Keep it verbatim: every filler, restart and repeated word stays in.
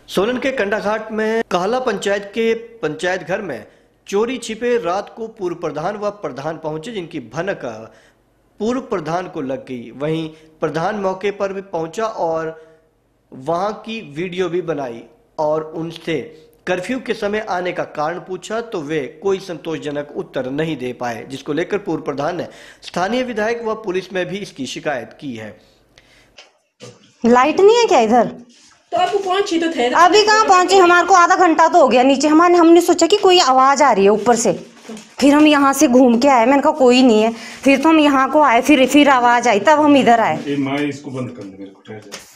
सोलन के कंडाघाट में कहला पंचायत के पंचायत घर में चोरी छिपे रात को पूर्व प्रधान व प्रधान पहुंचे, जिनकी भनक पूर्व प्रधान को लग गई। वहीं प्रधान मौके पर भी पहुंचा और वहां की वीडियो भी बनाई और उनसे कर्फ्यू के समय आने का कारण पूछा तो वे कोई संतोषजनक उत्तर नहीं दे पाए, जिसको लेकर पूर्व प्रधान ने स्थानीय विधायक व पुलिस में भी इसकी शिकायत की है। लाइट नहीं है क्या इधर? तो आप पहुंचे तो थे? अभी कहाँ पहुंचे? हमारे को आधा घंटा तो हो गया नीचे। हमारे हमने सोचा कि कोई आवाज आ रही है ऊपर से, फिर हम यहाँ से घूम के आए। मैंने कहा कोई नहीं है, फिर तो हम यहाँ को आए, फिर फिर आवाज आई, तब हम इधर आए। माँ इसको बंद कर दे मेरे को।